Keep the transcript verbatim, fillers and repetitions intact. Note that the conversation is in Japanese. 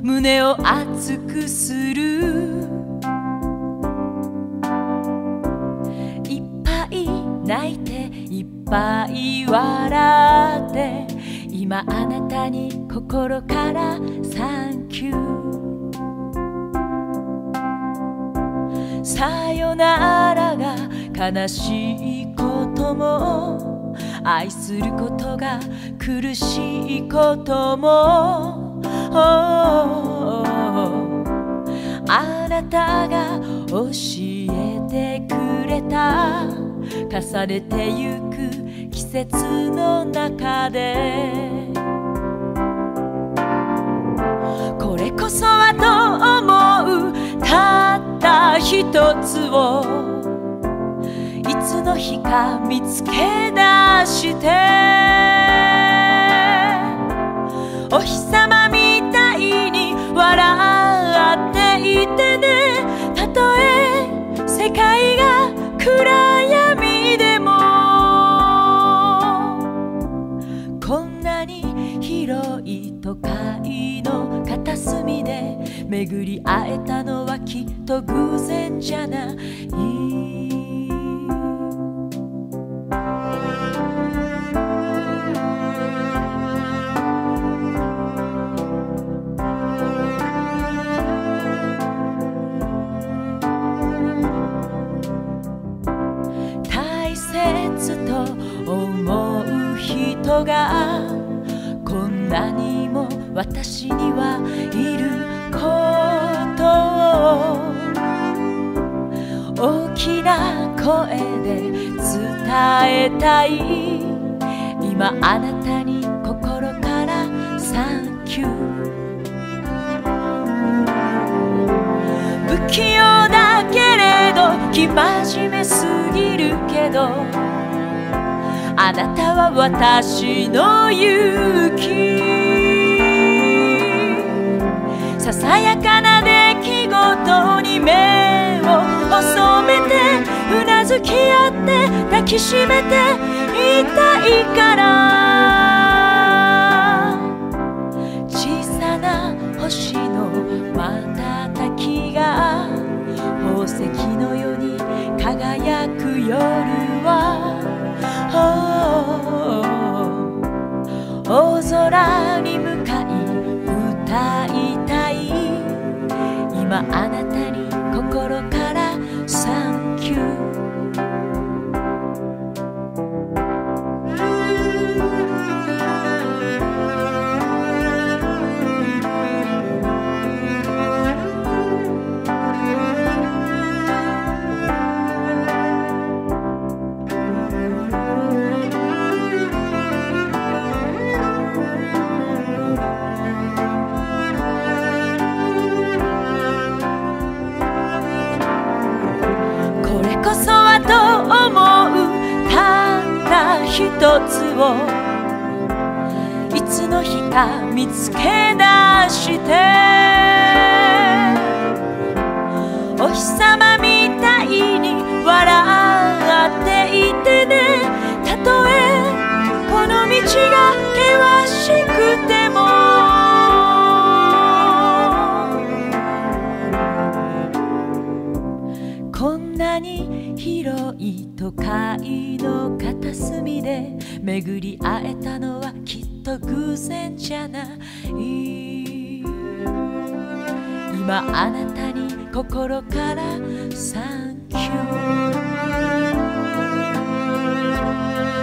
胸を熱くする。いっぱい泣いていっぱい笑って、今あなたに心からサンキュー。さよならが悲しいことも、愛することが苦しいことも、あなたが教えてくれた。重ねてゆく季節の中で、これこそはと思うたった一つを、いつの日か見つけ出して、お日様みたいに笑っていてね。たとえ世界が暗闇でも、こんなに広い都会の片隅で巡り会えたのはきっと偶然じゃない。大切と思う人がこんなにも私にはいることを大きな声で伝えたい。今あなたに心からサンキュー。不器用だけれど生真面目すぎるけど、あなたは私の勇気。ささやかな出来事に目を細めて、うなずき合って抱きしめていたいから。小さな星の瞬きが宝石のように輝く夜は、大空に向かい歌いたい。今あなたに心からサンキュー。こそはと思うたった一つを、いつの日か見つけ出して、お日様みたいに笑っていてね。たとえこの道が険しくても、こんなに広い都会の片隅で巡り会えたのはきっと偶然じゃない。今あなたに心からサンキュー。